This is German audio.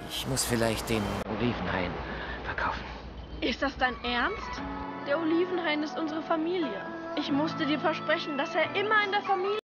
Ich muss vielleicht den Olivenhain verkaufen. Ist das dein Ernst? Der Olivenhain ist unsere Familie. Ich musste dir versprechen, dass er immer in der Familie